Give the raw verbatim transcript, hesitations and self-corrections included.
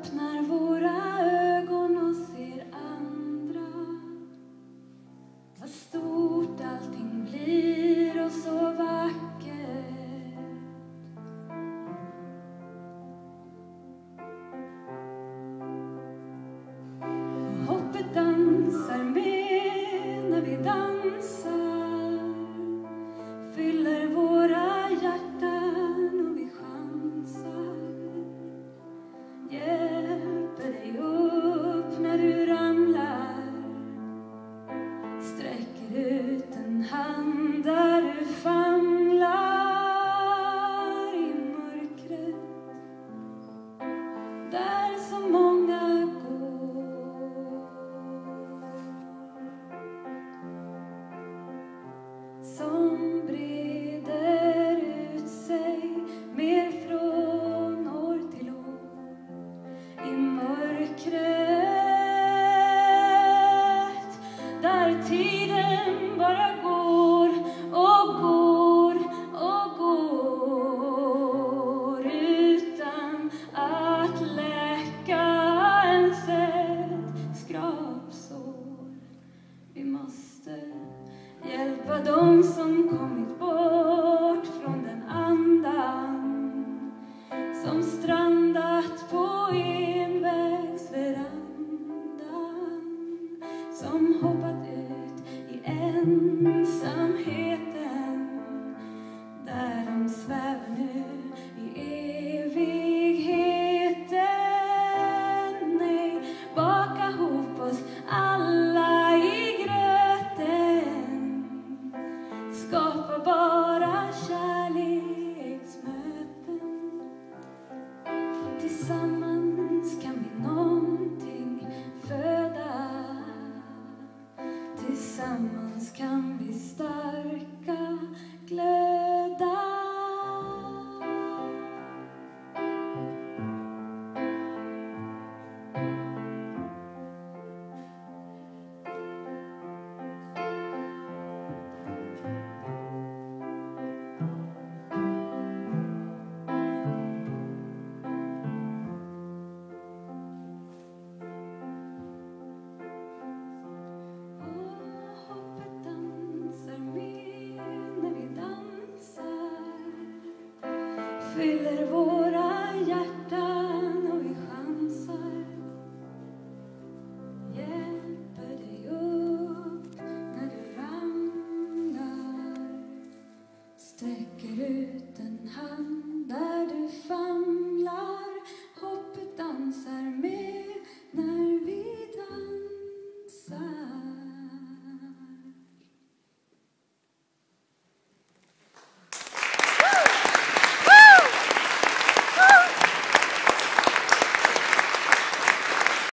öppnar våra ögon och ser andra. Vad stort allting blir och så vackert. Och hoppet dansar med när vi dansar. Fyller våra hjärtan och vi chansar. Hjälper dig upp när du ramlar. Sträcker ut en hand där du famlar i mörkret. Där så många går. Som breder ut sig mer från år till år. I mörkret där tiden bara går och går och går utan att läka ens ett skrapsår. Vi måste hjälpa dem som kommit bort från den andan som strandat på envägsverandan, som hoppat ut i ensamheten där de svävar nu i evigheten. Nej, baka ihop oss alla i gröten. Skapa bara kärleksmöten tillsammans.